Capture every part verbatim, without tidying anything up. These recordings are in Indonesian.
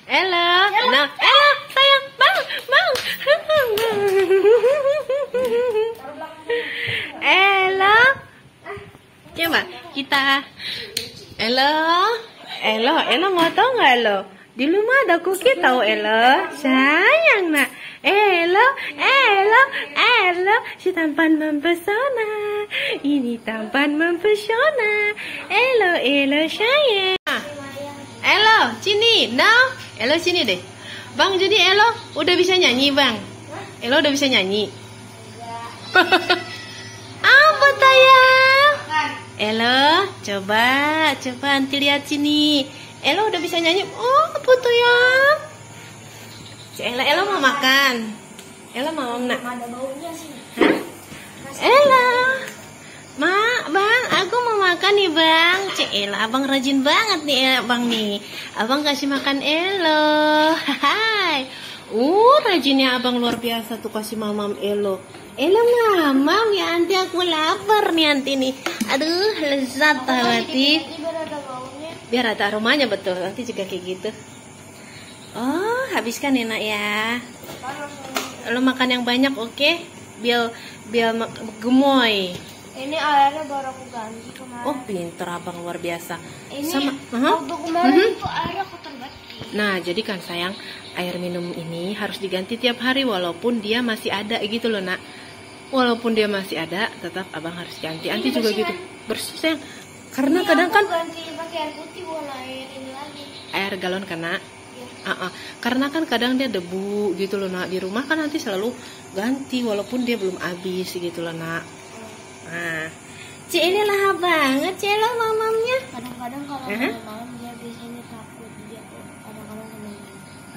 Elo, Elo, Elo, sayang, bang, bang, Elo, coba kita, Elo, Elo, Elo mau tau nggak Elo? Di rumah ada kuki tahu Elo, sayang nak, Elo, Elo, Elo, si tampan mempesona, ini tampan mempesona, Elo, Elo sayang. Elo, sini, no, Elo sini deh. Bang, jadi Elo udah bisa nyanyi bang? Elo udah bisa nyanyi? Apa sayang? Elo, coba, coba nanti lihat sini. Elo udah bisa nyanyi? Oh, apa tuh ya? Elo, Elo mau makan. Elo mau nak? Ada baunya sih. Hah? Elo, ma, bang, aku mau makan nih bang. Cek Elo, abang rajin banget nih abang nih. Abang kasih makan Elo. Hai. Uh, rajinnya abang luar biasa tuh kasih mamam Elo. Elo mamam ya anti aku lapar nih anti nih. Aduh, lezat hati. Biar ada baunya. Biar ada aromanya betul. Nanti juga kayak gitu. Oh, habiskan enak ya. Lo makan yang banyak, oke? Okay? Biar biar gemoy. Ini airnya baru aku ganti kemarin. Oh, pinter abang luar biasa. Ini Sama, waktu kemarin uh-huh. itu airnya kotor banget. Nah, jadi kan sayang, air minum ini harus diganti tiap hari walaupun dia masih ada gitu loh, nak. Walaupun dia masih ada, tetap abang harus ganti. Anti juga gitu. Bersih sayang. Karena Ini kadang aku kan ganti pakai air putih bukan air ini lagi. air galon kena. Ya. Uh-uh. Karena kan kadang dia debu gitu loh, nak. Di rumah kan nanti selalu ganti walaupun dia belum habis gitu loh, nak. Nah, Cik ini lahap banget, Cik lo mamamnya. Kadang-kadang kalau Uh-huh. malam dia biasanya takut dia kadang-kadang sama ini.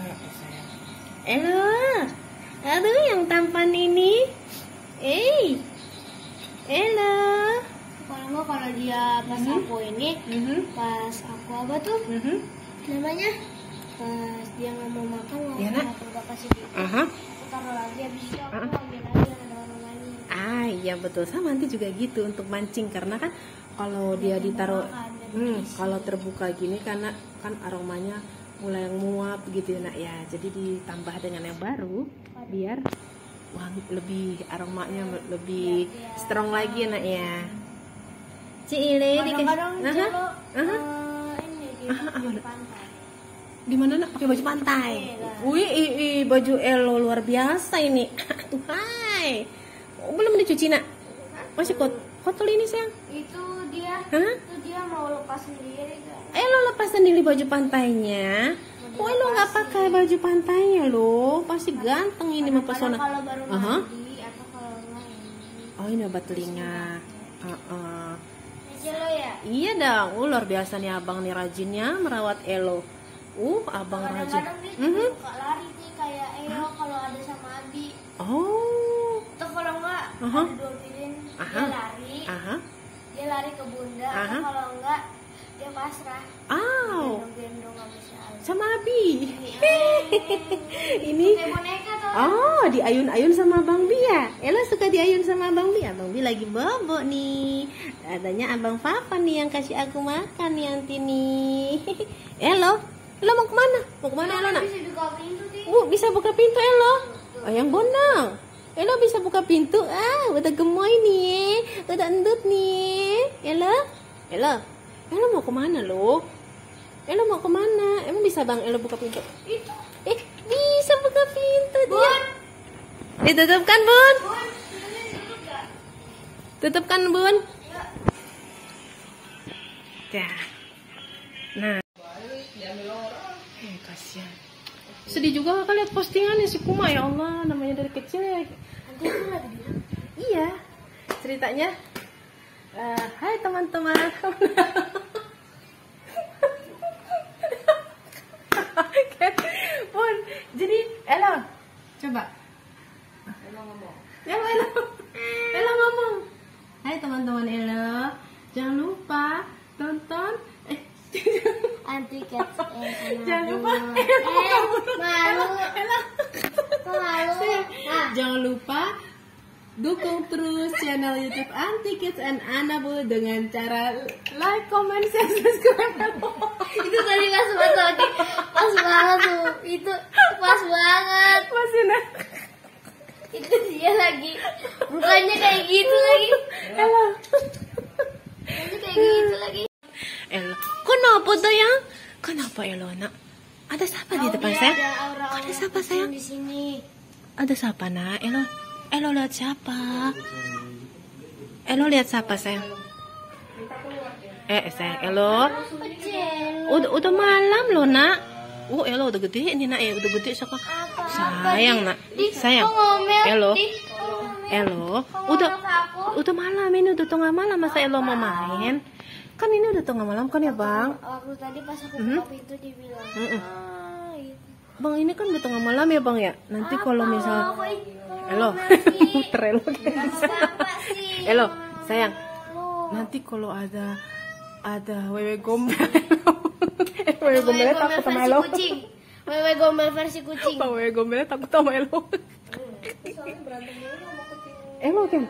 Elo, aduh yang tampan ini. Eh, Elo. Kalau nggak kalau dia pas Mhm. aku ini, Mhm. pas aku apa tuh Mhm. namanya? Pas dia nggak mau makan, nggak Ya, mau nak. aku udah kasih gitu. Aha. Aku taruh lagi habis itu aku Uh-huh. ambil lagi ada orang lain. Ah, iya betul. Sama nanti juga gitu untuk mancing karena kan kalau dia ditaruh, hmm, kalau terbuka gini karena kan aromanya mulai nguap gitu ya, nak ya. Jadi ditambah dengan yang baru biar wangi lebih aromanya lebih strong lagi ya, nak ya. Cile Kadang-kadang Aha. Celo Aha. eh, ini dia Aha, pakai apa? pantai. Di mana nak pakai baju pantai? Iya. Wih, i, i, baju Elo luar biasa ini. Tuh, hai. Oh, belum dicuci nak? Masih kot kotor ini sayang. Itu dia, Hah? itu dia mau lepas sendiri kan? Elo lepas sendiri baju pantainya. Kok Elo nggak pakai baju pantainya lo? Pasti ganteng ini mempesona. Kalau baru Aha. mandi atau kalau enggak ini. Oh ini obat telinga. Uh-uh. Ini Celo ya? Iya dong, uh, luar biasa nih abang nih rajinnya merawat Elo. Uh, abang rajin. Kadang-kadang dia juga Mhm. suka lari nih kayak Eo kalau ada sama Abi. Oh, Atau kalau enggak Aha. ada dua piring Aha. dia lari, aha. dia lari ke bunda. Aha. Atau kalau enggak dia pasrah. Aw, Gendong-gendong sama si Ali. sama Abi. Ini Kayak boneka tuh. oh, diayun-ayun sama Bang Bi ya? Ella suka diayun sama Bang Bi. Abang Bi lagi bobo nih. Adanya Abang Papa nih yang kasih aku makan nih Anti nih. Elo, Elo mau kemana? Mau kemana Elo nak? Bisa buka pintu sih. Bu, bisa buka pintu Elo. Oh, yang bonang. Elo bisa buka pintu. Ah, udah gemoy nih. Udah endut nih. Elo, Elo, Elo mau kemana lo? Elo mau kemana? Emang bisa Bang Elo buka pintu? Itu. Eh, bisa buka pintu dia. Bun. Ditutupkan, Bun. Bun, ini dulu enggak? Tutupkan, Bun. Ya. Ya. Nah. Eh, kasihan. Sedih juga kakak lihat postingannya si Kuma, ya Allah, namanya dari kecil ya. Nanti aku lagi bilang. Iya. Ceritanya eh, hai teman-teman. Bun, jadi Elo, coba. Elo ngomong. Ya, Elo. Elo ngomong. Hai teman-teman Elo, jangan lupa tonton. Eh, Anti cats eh jangan lupa. eh malu Elo. kok malu nah Jangan lupa dukung terus channel YouTube Anti Kids and Annabelle dengan cara like, comment, share, subscribe. itu tadi pas banget lagi pas banget tuh Elo nak? Ada siapa di Oh, depan dia saya? ada aura-aura Ada siapa kucing sayang? di sini. Ada siapa nak? Elo, Elo lihat siapa? Elo lihat siapa sayang? Eh sayang, Elo. Kecil. Udah udah malam loh nak. Oh Elo udah gede ini nak ya, udah gede sekarang. Sayang nak, sayang. Elo, Elo, udah udah malam ini udah tengah malam masa Elo mau main? Kan ini udah tengah malam kan ya bang? Waktu tadi pas aku Mhm. buka pintu dia bilang, Mhm. ah, gitu. Bang ini kan udah tengah malam ya bang ya. Nanti kalau misal Apa itu? Elo, Masih. muter Elo kayak bisa. Apa sih? Elo, sayang. Lo. Nanti kalau ada ada wewe gombel, eh, wewe gombelnya takut sama versi Elo. kucing. Wewe gombel versi kucing. Pak wewe gombelnya takut sama Elo. Elo kan?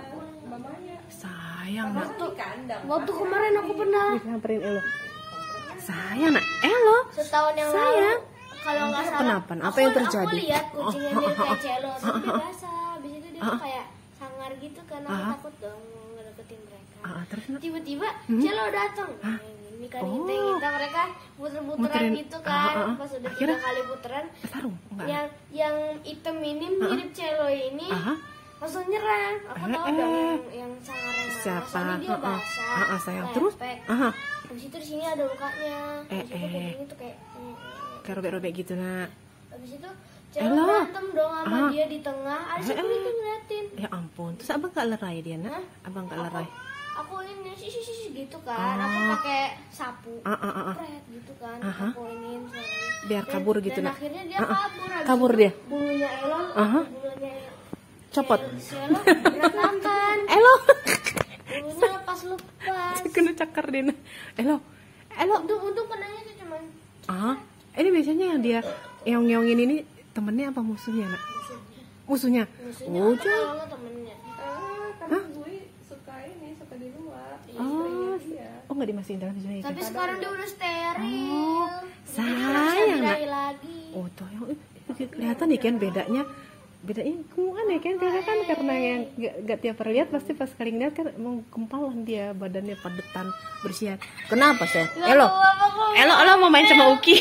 Sayang nak. Waktu kemarin aku pernah Samperin Elo. Sayang nak. Elo. setahun yang Sayang. lalu. Kalau nggak salah. Kenapa? Apa aku- yang terjadi? Aku lihat kucing yang Oh, mirip oh, oh, kayak Celo, tapi oh, oh. biasa. Habis itu dia Oh, oh. kayak sangar gitu kan. Aku Ah. takut dong ngedeketin mereka. Ah, terus nak? Tiba-tiba Hmm? Celo datang. Hah? Ini kan Oh. kita mereka puter-puteran Muterin. gitu Ah, kan. ah, ah. Pas udah Akhirnya? tiga kali puteran, Sarung enggak? yang yang hitam ini mirip Celo ini Aha. langsung nyerang. Aku Eh, tahu eh. dong yang, yang sangarnya mana. Siapa? Soalnya dia Ah, ah. basah. Ah, ah, sayang. Terus? lepek. Aha. Habis itu di sini ada lukanya. Eh, Habis itu eh. kupingnya tuh kayak eh, Kayak robek-robek gitu nak. habis itu Elo. Celo berantem dong sama Ah. dia di tengah. Ada Eh, security eh. ngeliatin. Ya ampun. Terus abang gak lerai dia nak? Hah? Abang gak lerai. Aku ini sih sih sih gitu kan. Aku Ah. pakai sapu. Ah, ah, ah, ah. Pret gitu kan. Aha. Aku iniin suaranya. Biar Dan- kabur gitu dan nak. akhirnya dia Ah, ah. kabur. Habis Kabur itu dia? Bulunya Elo, Aha. bulunya Copot. Celo berantakan. Elo. Bulunya lepas-lepas. Kena cakar dia nak. Elo. Elo. Untung untung kenanya tuh cuman Ah, ini biasanya yang dia ngeong-ngeongin ini temennya apa musuhnya nak? Musuhnya. musuhnya Oh, atau jangan. kalau nggak temennya. Hah? Gue suka ini, suka di luar. Oh, Iya. oh nggak dimasukin dalam juga ya? Tapi sekarang dia udah steril. Oh, Jadi sayang, nggak bisa nak. birahi lagi. Oh, tuh yang eh, kelihatan nih kan bedanya. Bedanya kan ya kan karena kan karena yang gak, gak tiap hari lihat pasti pas kali ngeliat kan emang kempalan dia badannya padetan bersihan. Kenapa sih? Elo, Elo, Elo mau main sama Uki.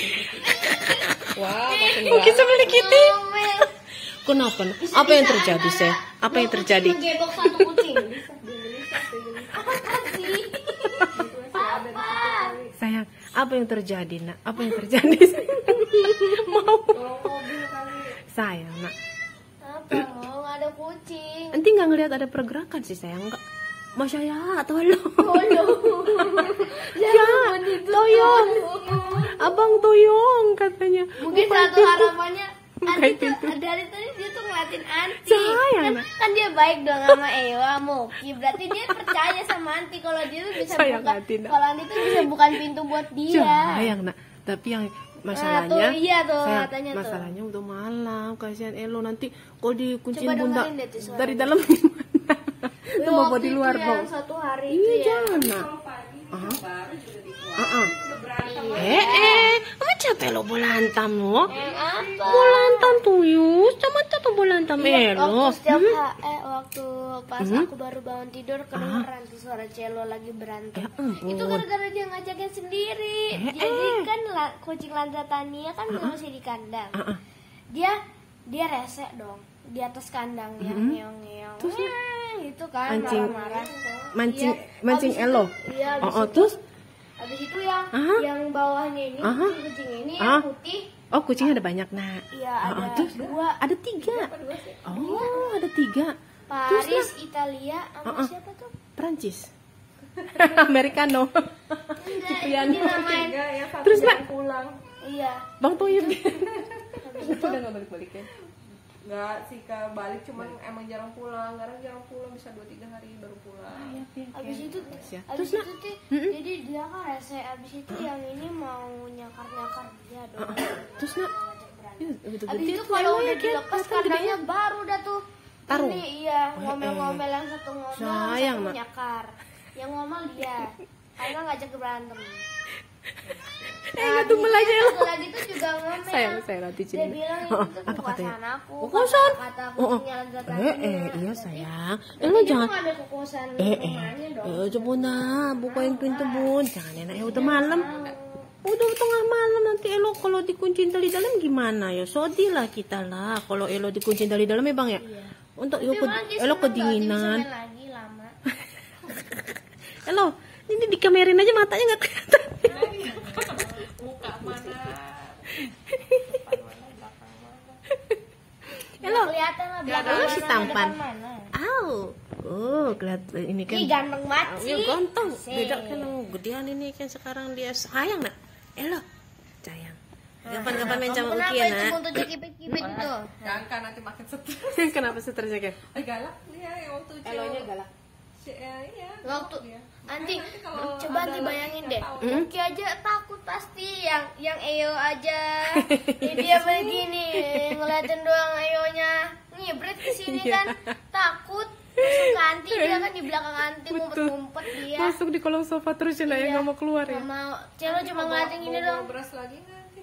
Wah, makin Uki sama Kitty. Ngomel. Kenapa? Apa yang terjadi sih? Apa yang terjadi? Menggebok satu kucing. Apa sih? Apa? Sayang, apa yang terjadi nak? Apa yang terjadi? Mau? Sayang nak. Apa mau nggak ada kucing? Nanti nggak ngelihat ada pergerakan sih sayang nggak? Masya ya, tolong. Ya, toyong. Abang toyong katanya. Mungkin Bukain satu pintu. harapannya Bukain Anti tuh pintu. dari tadi dia tuh ngeliatin Anti. Sayang, Kan, Nak. kan dia baik dong sama Ewa, Moki. Berarti dia percaya sama Anti kalau dia tuh bisa Sayang buka. Anti, Nak. Kalau Anti tuh bisa bukan pintu buat dia. Sayang nak. Tapi yang masalahnya, tuh, iya tuh, sayang, katanya tuh. masalahnya udah malam. Kasihan Elo nanti kalau dikunciin Coba bunda dengerin deh tuh suara dari dia. dalam gimana? Wih, Itu mau waktu di itu luar yang dong. satu hari Iya itu ya. jangan nak. Baru juga dikeluarin. Ah, ah. Udah berantem. Eh, eh, kamu capek lo bolantam lo? Yang apa? Bolantam tuyus, sama capek bolantam Iya, Elo. waktu setiap Hmm? ha- eh waktu pas Hmm? aku baru bangun tidur kedengeran tuh suara Celo lagi berantem. Ya ampun. Itu gara-gara dia ngajakin sendiri. Eh, Jadi eh. kan la- kucing lantatania kan masih di kandang. Ah, ah. Dia dia rese dong di atas kandang yang Mm-mm. ngeong-ngeong. Terus ya? Eh, itu kan Mancing- marah-marah. mancing- Iya, mancing abis itu- Elo? Iya, abis Oh, oh, itu- terus? abis itu yang Aha. yang bawahnya ini Aha. kucing ini Ah. yang putih. Oh kucingnya ada banyak nak. Iya, Ah, ada ah, terus dua. ada tiga. Oh ada tiga. Terus Paris, nak Italia, sama Ah, ah. siapa tuh? Perancis. Americano. Enggak, Ciprian. ini namain. Enggak, ya satu Terus, jarang Nak? pulang. Iya. Bang Toyib. Habis itu Udah nggak balik-balik ya? Enggak sih Kak, balik cuman emang jarang pulang. Kadang jarang pulang bisa dua tiga hari baru pulang. habis itu Ya. habis Terus itu nak. tuh Mm-mm. jadi dia kan rese habis itu yang ini mau nyakar-nyakar dia dong. Terus nak. Ngajak berantem. Ya, betul Habis gede itu tuh kalau Elo udah ya, Ken. dilepas Kelihatan kandangnya gedenya. baru dah tuh. Tarung? Ini iya, Oh, ngomel-ngomel yang satu ngomel, yang Sayang, satu Nak. nyakar. Yang ngomel dia. Karena ngajak berantem. Eh nggak tumbel aja Elo. Satu lagi tuh juga ngomel. Sayang saya nanti Dia cerita. bilang itu Oh, tuh apa katanya? kekuasaan aku. Oh, kekuasaan? Kata, kata Oh, oh. kucingnya lantaran Eh, eh, dia. iya sayang. Berarti Eh lo dia jangan. mengambil kekuasaan Eh, eh, rumahnya dong. eh, coba bun, nah, bukain pintu bun. Jangan enak ya udah malam. Udah tengah malam nanti Elo kalau dikunciin dari dalam gimana ya? Sedih lah kita lah kalau Elo dikunciin dari dalam ya bang ya. Iya. Untuk Tapi Elo, ke, malah dia Elo seneng kedinginan. banget, bisa main lagi lama. Elo, ini dikamerin aja matanya nggak kelihatan. Muka mana? Elo, Kelihatan lah Nggak ada belakang si mana, tampan. depan mana. Au, oh kelihatan ini kan. Ih, ganteng banget Ya sih. ganteng, Asik. beda kan oh, gedean ini kan sekarang dia sayang nak. Elo, sayang. Kapan-kapan main sama Kamu Uki kenapa ya itu nak. untuk kipit-kipit itu? Jangan kan nanti makin stres. Kenapa stresnya kan? Eh, galak dia yang waktu Cio. Elonya galak. Si- eh, iya. Waktu Iya. nanti Nanti kalau coba ada nanti lagi bayangin nggak deh. tahu. Hmm? Uki aja takut pasti yang yang Eo aja. Ini dia begini ngeliatin doang Eonya ngibrit ke sini Iya. kan takut. Masuk ke anti dia kan di belakang anti ngumpet-ngumpet dia. Masuk di kolong sofa terus ya nak, ya Iya. nggak mau keluar ya. Nggak mau. Celo cuma ngeliatin gini Bawa doang. beras lagi nggak?